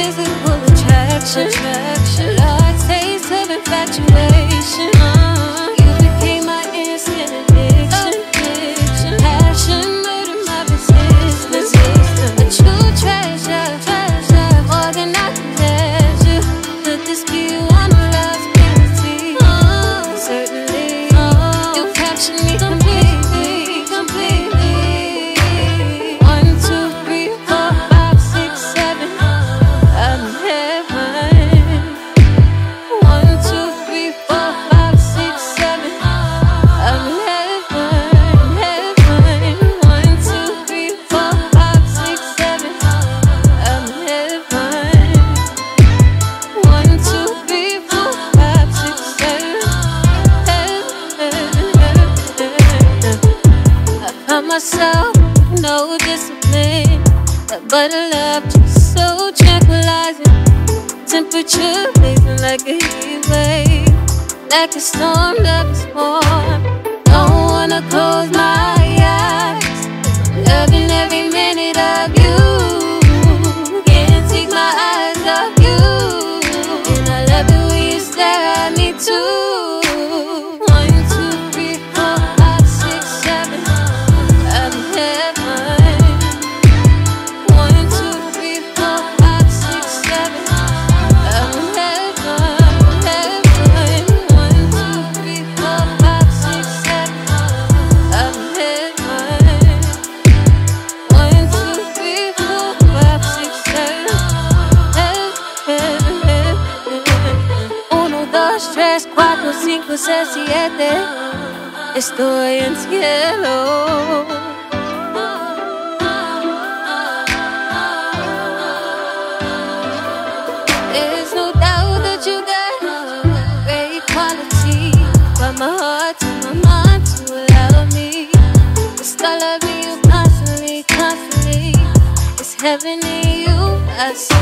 physical attraction, large taste of infatuation. You became my instant addiction, passion murdered my resistance. A true treasure, more than I can measure. Could this be one of love's purity? Certainly, you captured me completely. 1, 2, 3, 4, 5, 6, 7. I'm in heaven. 1, 2, 3, 4, 5, 6, 7. I'm in heaven. 1, 2, 3, 4, 5, 6, 7. I'm in heaven. 1, 2, 3, 4, 5, 6, 7. I found myself no discipline, but a love just so tranquilizing. Temperature blazing like a heat wave, like a storm love is warm. Don't wanna close my eyes, loving every minute of you. Can't take my eyes off you, and I love the way you stare at me too. 1, 2, 3, 4, 5, 6, 7. I'm in heaven. 1, 2, 3, 4, 5, 6, 7. I'm in heaven. 1, 2, 3, 4, 5, 6, 7. I'm in heaven. 1, 2, 3, 4, 5, 6, 7. 1, 2, 3, 4, 5, 6, 7. Estoy en cielo. There's no doubt that you got great quality, but my heart to my mind to allow me to start loving you constantly. It's heaven in you, I see.